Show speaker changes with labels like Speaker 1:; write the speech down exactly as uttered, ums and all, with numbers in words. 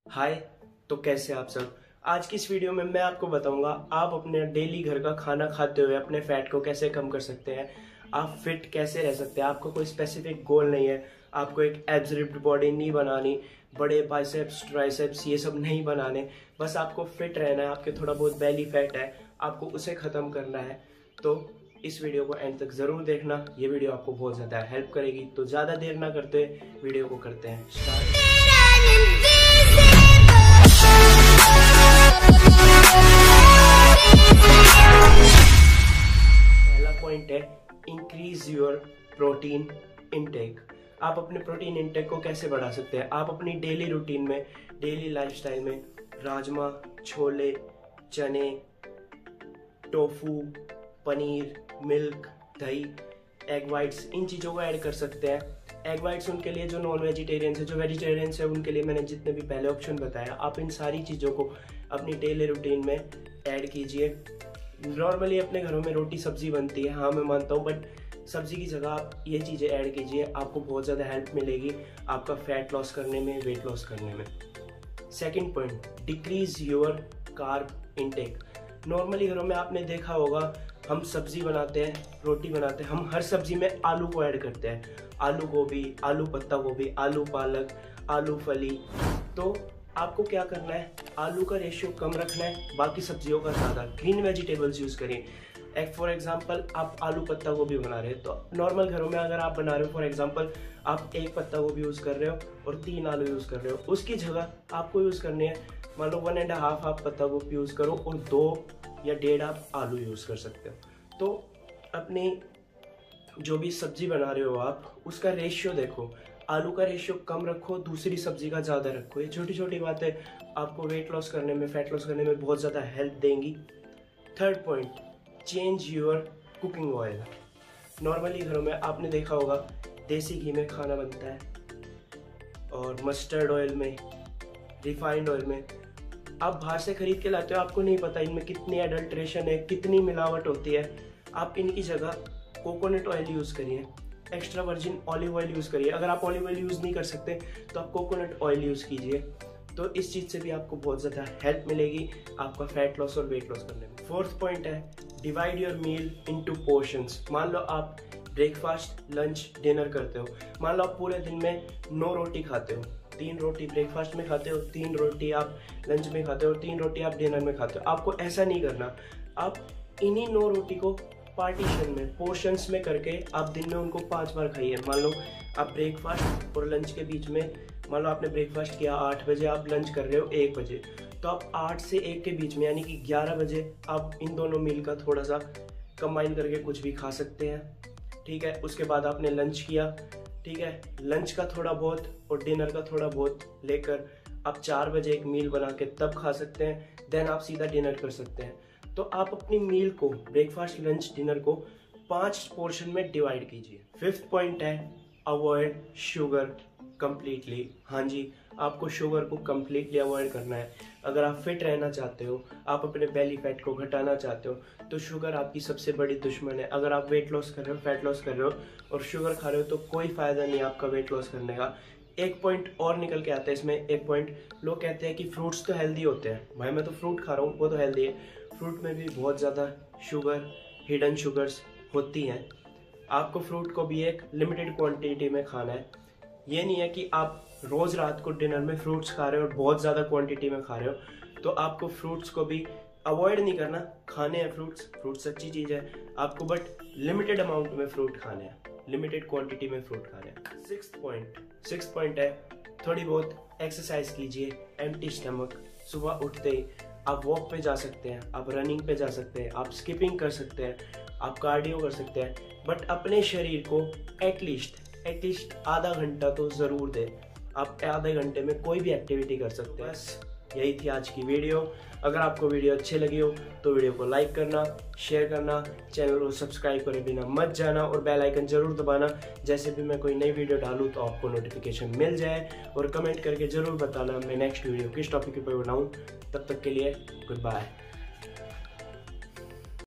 Speaker 1: हाय, तो कैसे आप सब। आज की इस वीडियो में मैं आपको बताऊंगा आप अपने डेली घर का खाना खाते हुए अपने फैट को कैसे कम कर सकते हैं, आप फिट कैसे रह सकते हैं। आपको कोई स्पेसिफिक गोल नहीं है, आपको एक एब्स रिप्ड बॉडी नहीं बनानी, बड़े बाइसेप्स ट्राइसेप्स ये सब नहीं बनाने, बस आपको फिट रहना है। आपके थोड़ा बहुत बेली फैट है, आपको उसे ख़त्म करना है। तो इस वीडियो को एंड तक ज़रूर देखना, ये वीडियो आपको बहुत ज़्यादा हेल्प करेगी। तो ज़्यादा देर ना करते वीडियो को करते हैं स्टार्ट। पहला पॉइंट है इंक्रीज योर प्रोटीन इनटेक। आप अपने प्रोटीन इनटेक को कैसे बढ़ा सकते हैं। आप अपनी डेली रूटीन में, डेली लाइफस्टाइल में राजमा, छोले, चने, टोफू, पनीर, मिल्क, दही, एग वाइट्स, इन चीज़ों को ऐड कर सकते हैं। एग वाइट्स उनके लिए जो नॉन वेजिटेरियंस है, जो वेजिटेरियंस है उनके लिए मैंने जितने भी पहले ऑप्शन बताया, आप इन सारी चीज़ों को अपनी डेली रूटीन में ऐड कीजिए। नॉर्मली अपने घरों में रोटी सब्जी बनती है, हाँ मैं मानता हूँ, बट सब्जी की जगह आप ये चीज़ें ऐड कीजिए, आपको बहुत ज़्यादा हेल्प मिलेगी आपका फैट लॉस करने में, वेट लॉस करने में। Second point, decrease your carb intake. Normally घरों में आपने देखा होगा हम सब्जी बनाते हैं, रोटी बनाते हैं, हम हर सब्जी में आलू को ऐड करते हैं। आलू गोभी, आलू पत्ता गोभी, आलू पालक, आलू फली। तो आपको क्या करना है, आलू का रेशियो कम रखना है, बाकी सब्जियों का ज़्यादा। ग्रीन वेजिटेबल्स यूज़ करिए। एक फॉर एग्जांपल आप आलू पत्ता गोभी बना रहे हो, तो नॉर्मल घरों में अगर आप बना रहे हो, फॉर एग्जांपल आप एक पत्ता गोभी यूज़ कर रहे हो और तीन आलू यूज़ कर रहे हो, उसकी जगह आपको यूज़ करनी है, मान लो वन एंड हाफ आप पत्ता गोभी यूज़ करो और दो या डेढ़ आप आलू यूज़ कर सकते हो। तो अपनी जो भी सब्जी बना रहे हो आप, उसका रेशियो देखो, आलू का रेशियो कम रखो, दूसरी सब्जी का ज़्यादा रखो। ये छोटी छोटी बातें आपको वेट लॉस करने में, फैट लॉस करने में बहुत ज़्यादा हेल्प देंगी। Third point, change your cooking oil. Normally घरों में आपने देखा होगा देसी घी में खाना बनता है और मस्टर्ड ऑयल में, रिफाइंड ऑयल में। आप बाहर से खरीद के लाते हो, आपको नहीं पता इनमें कितनी एडल्ट्रेशन है, कितनी मिलावट होती है। आप इनकी जगह कोकोनट ऑयल यूज़ करिए, extra virgin olive oil use करिए। अगर आप ऑलिव ऑयल यूज़ नहीं कर सकते तो आप कोकोनट ऑयल यूज़ कीजिए। तो इस चीज़ से भी आपको बहुत ज़्यादा हेल्प मिलेगी आपका फैट लॉस और वेट लॉस करने में। फोर्थ पॉइंट है divide your meal into portions. मान लो आप ब्रेकफास्ट, लंच, डिनर करते हो। मान लो आप पूरे दिन में नौ रोटी खाते हो, तीन रोटी ब्रेकफास्ट में खाते हो, तीन रोटी आप लंच में खाते हो और तीन रोटी आप डिनर में खाते हो। आपको ऐसा नहीं करना, आप इन्हीं नौ रोटी को पार्टीशन में, पोर्शंस में करके आप दिन में उनको पांच बार खाइए। मान लो आप ब्रेकफास्ट और लंच के बीच में, मान लो आपने ब्रेकफास्ट किया आठ बजे, आप लंच कर रहे हो एक बजे, तो आप आठ से एक के बीच में यानी कि ग्यारह बजे आप इन दोनों मील का थोड़ा सा कंबाइन करके कुछ भी खा सकते हैं। ठीक है, उसके बाद आपने लंच किया, ठीक है, लंच का थोड़ा बहुत और डिनर का थोड़ा बहुत लेकर आप चार बजे एक मील बना के तब खा सकते हैं। देन आप सीधा डिनर कर सकते हैं। तो आप अपनी मील को, ब्रेकफास्ट, लंच, डिनर को पांच पोर्शन में डिवाइड कीजिए। फिफ्थ पॉइंट है अवॉइड शुगर कंप्लीटली। हाँ जी, आपको शुगर को कंप्लीटली अवॉइड करना है। अगर आप फिट रहना चाहते हो, आप अपने बेली फैट को घटाना चाहते हो, तो शुगर आपकी सबसे बड़ी दुश्मन है। अगर आप वेट लॉस कर रहे हो, फैट लॉस कर रहे हो और शुगर खा रहे हो, तो कोई फायदा नहीं आपका वेट लॉस करने का। एक पॉइंट और निकल के आता है इसमें। एक पॉइंट, लोग कहते हैं कि फ्रूट्स तो हेल्दी होते हैं। भाई मैं तो फ्रूट खा रहा हूँ, वो तो हेल्दी है। फ्रूट में भी बहुत ज़्यादा शुगर, हिडन शुगर्स होती हैं। आपको फ्रूट को भी एक लिमिटेड क्वांटिटी में खाना है। ये नहीं है कि आप रोज़ रात को डिनर में फ्रूट्स खा रहे हो और बहुत ज़्यादा क्वांटिटी में खा रहे हो। तो आपको फ्रूट्स को भी अवॉइड नहीं करना, खाने हैं फ्रूट्स। फ्रूट्स अच्छी चीज़ है आपको, बट लिमिटेड अमाउंट में फ्रूट खाने हैं, लिमिटेड क्वांटिटी में फ्रूट खाने हैं। सिक्स्थ पॉइंट सिक्स पॉइंट है थोड़ी बहुत एक्सरसाइज कीजिए एम्प्टी स्टमक। सुबह उठते ही आप वॉक पे जा सकते हैं, आप रनिंग पे जा सकते हैं, आप स्किपिंग कर सकते हैं, आप कार्डियो कर सकते हैं, बट अपने शरीर को एटलीस्ट एटलीस्ट आधा घंटा तो ज़रूर दें। आप आधे घंटे में कोई भी एक्टिविटी कर सकते हैं। बस यही थी आज की वीडियो। अगर आपको वीडियो अच्छी लगी हो तो वीडियो को लाइक करना, शेयर करना, चैनल को सब्सक्राइब करे बिना मत जाना और बेल आइकन जरूर दबाना। जैसे भी मैं कोई नई वीडियो डालूँ तो आपको नोटिफिकेशन मिल जाए। और कमेंट करके ज़रूर बताना मैं नेक्स्ट वीडियो किस टॉपिक पर बनाऊँ। तब तक के लिए गुड बाय।